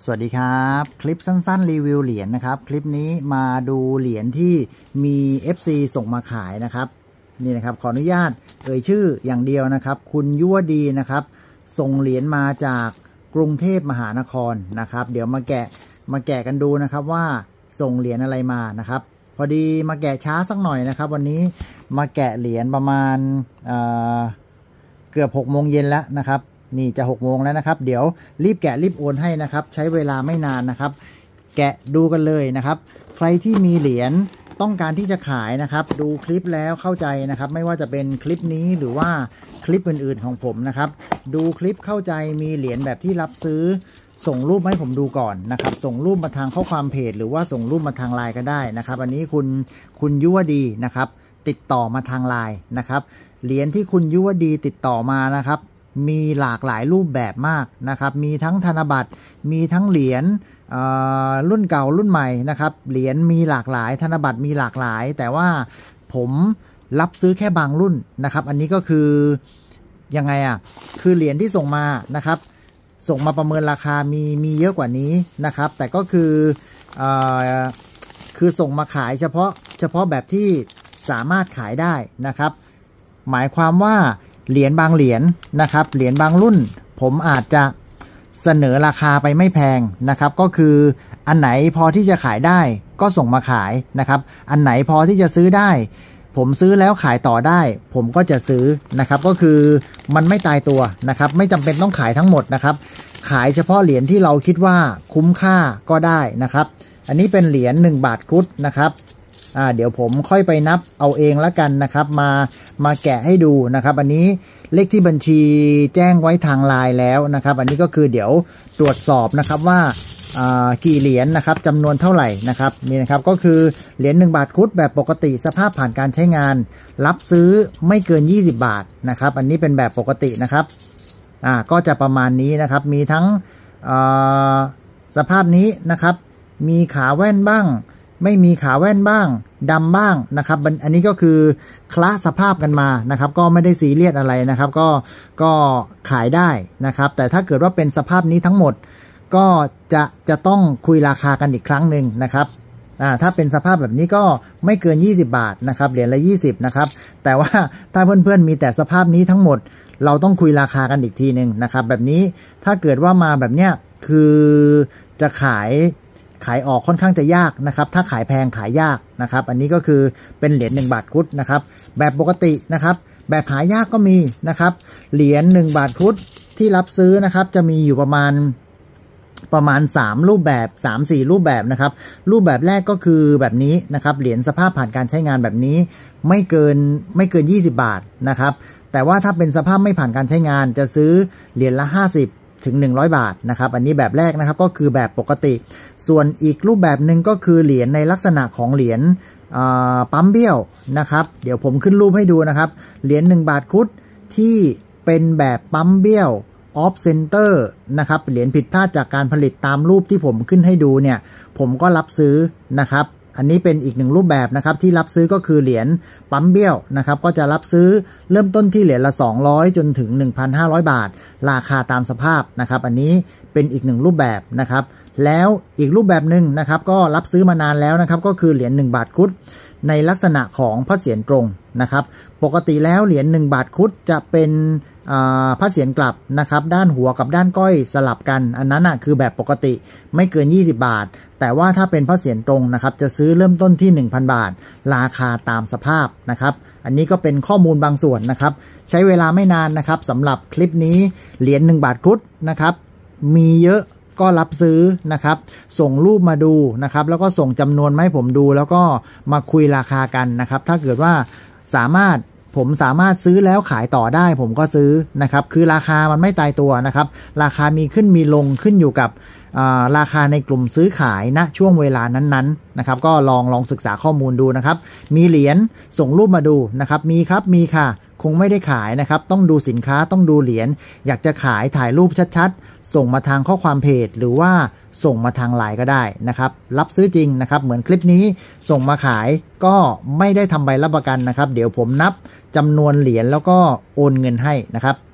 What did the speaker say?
สวัสดีครับคลิปสั้นๆรีวิวเหรียญนะครับคลิปนี้มาดูเหรียญที่มี FC ส่งมาขายนะครับนี่นะครับขออนุญาตเอ่ยชื่ออย่างเดียวนะครับคุณยุวดีนะครับส่งเหรียญมาจากกรุงเทพมหานครนะครับเดี๋ยวมาแกะกันดูนะครับว่าส่งเหรียญอะไรมานะครับพอดีมาแกะช้าสักหน่อยนะครับวันนี้มาแกะเหรียญประมาณเกือบ6 โมงเย็นแล้วนะครับนี่จะ6 โมงแล้วนะครับเดี๋ยวรีบแกะรีบโอนให้นะครับใช้เวลาไม่นานนะครับแกะดูกันเลยนะครับใครที่มีเหรียญต้องการที่จะขายนะครับดูคลิปแล้วเข้าใจนะครับไม่ว่าจะเป็นคลิปนี้หรือว่าคลิปอื่นๆของผมนะครับดูคลิปเข้าใจมีเหรียญแบบที่รับซื้อส่งรูปให้ผมดูก่อนนะครับส่งรูปมาทางข้อความเพจหรือว่าส่งรูปมาทางไลน์ก็ได้นะครับอันนี้คุณยุวดีนะครับติดต่อมาทางไลน์นะครับเหรียญที่คุณยุวดีติดต่อมานะครับมีหลากหลายรูปแบบมากนะครับมีทั้งธนบัตรมีทั้งเหรียญรุ่นเก่ารุ่นใหม่นะครับเหรียญมีหลากหลายธนบัตรมีหลากหลายแต่ว่าผมรับซื้อแค่บางรุ่นนะครับอันนี้ก็คือยังไงคือเหรียญที่ส่งมานะครับส่งมาประเมินราคามีเยอะกว่านี้นะครับแต่ก็คือส่งมาขายเฉพาะแบบที่สามารถขายได้นะครับหมายความว่าเหรียญบางเหรียญนะครับเหรียญบางรุ่นผมอาจจะเสนอราคาไปไม่แพงนะครับก็คืออันไหนพอที่จะขายได้ก็ส่งมาขายนะครับอันไหนพอที่จะซื้อได้ผมซื้อแล้วขายต่อได้ผมก็จะซื้อนะครับก็คือมันไม่ตายตัวนะครับไม่จำเป็นต้องขายทั้งหมดนะครับขายเฉพาะเหรียญที่เราคิดว่าคุ้มค่าก็ได้นะครับอันนี้เป็นเหรียญ1 บาทครุฑนะครับเดี๋ยวผมค่อยไปนับเอาเองแล้วกันนะครับมาแกะให้ดูนะครับอันนี้เลขที่บัญชีแจ้งไว้ทางไลน์แล้วนะครับอันนี้ก็คือเดี๋ยวตรวจสอบนะครับว่ากี่เหรียญนะครับจำนวนเท่าไหร่นะครับนี่นะครับก็คือเหรียญ1 บาทครุฑแบบปกติสภาพผ่านการใช้งานรับซื้อไม่เกิน20 บาทนะครับอันนี้เป็นแบบปกตินะครับก็จะประมาณนี้นะครับมีทั้งสภาพนี้นะครับมีขาแว่นบ้างไม่มีขาแว่นบ้างดำบ้างนะครับอันนี้ก็คือคละสภาพกันมานะครับก็ไม่ได้ซีเรียสอะไรนะครับก็ขายได้นะครับแต่ถ้าเกิดว่าเป็นสภาพนี้ทั้งหมดก็จะต้องคุยราคากันอีกครั้งหนึ่งนะครับถ้าเป็นสภาพแบบนี้ก็ไม่เกิน20 บาทนะครับเหรียญละ20นะครับแต่ว่าถ้าเพื่อนๆมีแต่สภาพนี้ทั้งหมดเราต้องคุยราคากันอีกทีหนึ่งนะครับแบบนี้ถ้าเกิดว่ามาแบบเนี้ยคือจะขายออกค่อนข้างจะยากนะครับถ้าขายแพงขายยากนะครับอันนี้ก็คือเป็นเหรียญ1 บาทครุฑนะครับแบบปกตินะครับแบบหายากก็มีนะครับเหรียญ1 บาทครุฑที่รับซื้อนะครับจะมีอยู่ประมาณ3 รูปแบบ 3-4 รูปแบบนะครับรูปแบบแรกก็คือแบบนี้นะครับเหรียญสภาพผ่านการใช้งานแบบนี้ไม่เกิน20 บาทนะครับแต่ว่าถ้าเป็นสภาพไม่ผ่านการใช้งานจะซื้อเหรียญละ50 ถึง 100 บาทนะครับอันนี้แบบแรกนะครับก็คือแบบปกติส่วนอีกรูปแบบหนึ่งก็คือเหรียญในลักษณะของเหรียญปั๊มเบี้ยวนะครับเดี๋ยวผมขึ้นรูปให้ดูนะครับเหรียญ1 บาทครุฑที่เป็นแบบปั๊มเบี้ยวออฟเซนเตอร์นะครับเหรียญผิดพลาดจากการผลิตตามรูปที่ผมขึ้นให้ดูเนี่ยผมก็รับซื้อนะครับอันนี้เป็นอีก1 รูปแบบนะครับที่รับซื้อก็คือเหรียญปั๊มเบี้ยวนะครับก็จะรับซื้อเริ่มต้นที่เหรียญละ200จนถึง 1,500 บาทราคาตามสภาพนะครับอันนี้เป็นอีก1 รูปแบบนะครับแล้วอีกรูปแบบหนึ่งนะครับก็รับซื้อมานานแล้วนะครับก็คือเหรียญ1 บาทครุฑในลักษณะของพระเศียรตรงนะครับปกติแล้วเหรียญ1 บาทครุฑจะเป็นพระเศียรกลับนะครับด้านหัวกับด้านก้อยสลับกันอันนั้นคือแบบปกติไม่เกิน20 บาทแต่ว่าถ้าเป็นพระเศียรตรงนะครับจะซื้อเริ่มต้นที่ 1,000 บาทราคาตามสภาพนะครับอันนี้ก็เป็นข้อมูลบางส่วนนะครับใช้เวลาไม่นานนะครับสำหรับคลิปนี้เหรียญ1 บาทครุฑนะครับมีเยอะก็รับซื้อนะครับส่งรูปมาดูนะครับแล้วก็ส่งจำนวนมาให้ผมดูแล้วก็มาคุยราคากันนะครับถ้าเกิดว่าผมสามารถซื้อแล้วขายต่อได้ผมก็ซื้อนะครับคือราคามันไม่ตายตัวนะครับราคามีขึ้นมีลงขึ้นอยู่กับราคาในกลุ่มซื้อขายณช่วงเวลานั้นๆนะครับก็ลองศึกษาข้อมูลดูนะครับมีเหรียญส่งรูปมาดูนะครับมีครับมีค่ะคงไม่ได้ขายนะครับต้องดูสินค้าต้องดูเหรียญอยากจะขายถ่ายรูปชัดๆส่งมาทางข้อความเพจหรือว่าส่งมาทางไลน์ก็ได้นะครับรับซื้อจริงนะครับเหมือนคลิปนี้ส่งมาขายก็ไม่ได้ทำใบรับประกันนะครับเดี๋ยวผมนับจำนวนเหรียญแล้วก็โอนเงินให้นะครับ